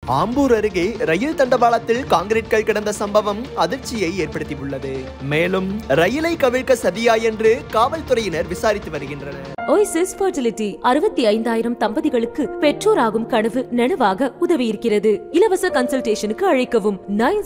ஆம்பூர் அருகே ரயில் தண்டவாளத்தில் கான்கிரீட்கள் கிடந்த சம்பவம் அதிர்ச்சியை ஏற்படுத்தியுள்ளது. மேலும் ரயிலை கவிழ்க்க சதியா என்று காவல்துறையினர் விசாரித்து வருகின்றனர். OASIS FERTILITY 65,000 தம்பதிகளுக்கு பெற்றோராகும் கனவு நனவாக உதவியிருக்கிறது. இலவச கன்சல்டேஷனுக்கு அழைக்கவும்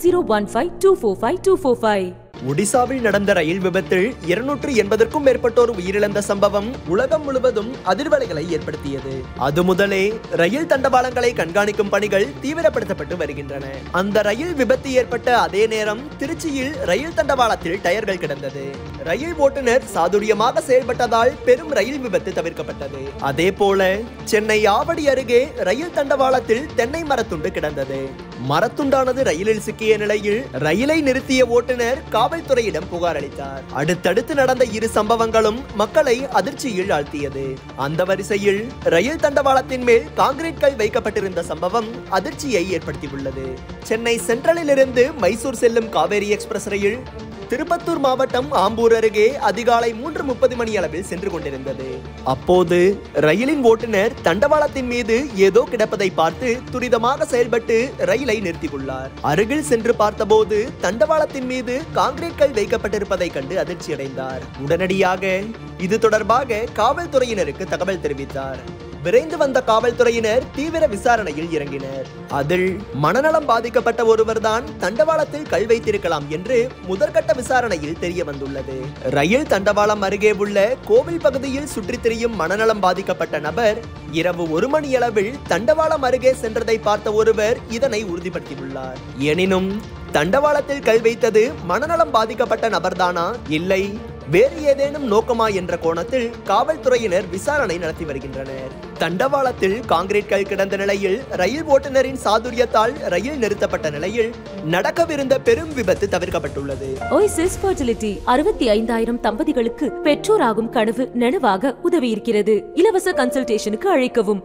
9015245245. ஒடிசாவில் நடந்த ரயில் விபத்தில் 280க்கும் மேற்பட்டோர் உயிரிழந்த சம்பவம் உலகம் முழுவதும் அதிர்வலைகளை ஏற்படுத்தியது. அது முதலே ரயில் தண்டவாளங்களை கண்காணிக்கும் பணிகள் தீவிரப்படுத்தப்பட்டு வருகின்றன. அந்த ரயில் விபத்து ஏற்பட்ட அதே நேரம் திருச்சியில் ரயில் தண்டவாளத்தில் டயர்கள் கிடந்தது. ரயில் ஓட்டுநர் சாதுரியமாக செயல்பட்டதால் பெரும் ரயில் விபத்து தவிர்க்கப்பட்டது. அதே போல சென்னை ஆவடி அருகே ரயில் தண்டவாளத்தில் தென்னை மரத்துண்டு கிடந்தது. மரத்துண்டானது ரயிலில் சிக்கிய நிலையில் ரயிலை நிறுத்திய ஓட்டுநர் காவல்துறையிடம் புகார் அளித்தார். அடுத்தடுத்து நடந்த இரு சம்பவங்களும் மக்களை அதிர்ச்சியில் ஆழ்த்தியது. அந்த வரிசையில் ரயில் தண்டவாளத்தின் மேல் கான்கிரீட்கள் வைக்கப்பட்டிருந்த சம்பவம் அதிர்ச்சியை ஏற்படுத்தியுள்ளது. சென்னை சென்ட்ரலில் இருந்து மைசூர் செல்லும் காவேரி எக்ஸ்பிரஸ் ரயில் திருப்பத்தூர் மாவட்டம் ஆம்பூர் அருகே அதிகாலை 3:30 மணி அளவில் சென்று கொண்டிருந்தது. அப்போது ரயிலின் ஓட்டுநர் தண்டவாளத்தின் மீது ஏதோ கிடப்பதை பார்த்து துரிதமாக செயல்பட்டு ரயிலை நிறுத்தியுள்ளார். அருகில் சென்று பார்த்தபோது தண்டவாளத்தின் மீது கான்கிரீட்கள் வைக்கப்பட்டிருப்பதை கண்டு அதிர்ச்சியடைந்தார். உடனடியாக இது தொடர்பாக காவல்துறையினருக்கு தகவல் தெரிவித்தார். விரைந்து வந்த காவல்துறையினர் தீவிர விசாரணையில் இறங்கினர். அதில் மனநலம் பாதிக்கப்பட்ட ஒருவர்தான் தண்டவாளத்தில் கல் வைத்திருக்கலாம் என்று முதற்கட்ட விசாரணையில் தெரிய வந்துள்ளது. ரயில் தண்டவாளம் அருகே உள்ள கோவில் பகுதியில் சுற்றித் திரியும் மனநலம் பாதிக்கப்பட்ட நபர் இரவு 1 மணியளவில் தண்டவாளம் அருகே சென்றதை பார்த்த ஒருவர் இதனை உறுதிப்படுத்தியுள்ளார். எனினும் தண்டவாளத்தில் கல் வைத்தது மனநலம் பாதிக்கப்பட்ட நபர்தானா இல்லை வேறு ஏதேனும் நோக்கமா என்ற கோணத்தில் காவல்துறையினர் விசாரணை நடத்தி வருகின்றனர். தண்டவாளத்தில் கான்கிரீட்கள் கிடந்த நிலையில் ரயில் ஓட்டுநரின் சாதுரியத்தால் ரயில் நிறுத்தப்பட்ட நிலையில் நடக்கவிருந்த பெரும் விபத்து தவிர்க்கப்பட்டுள்ளது. OASIS FERTILITY 65,000 தம்பதிகளுக்கு பெற்றோராகும் கனவு நனவாக உதவியிருக்கிறது. இலவச கன்சல்டேஷனுக்கு அழைக்கவும்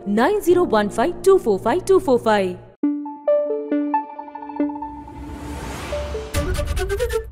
9015245245.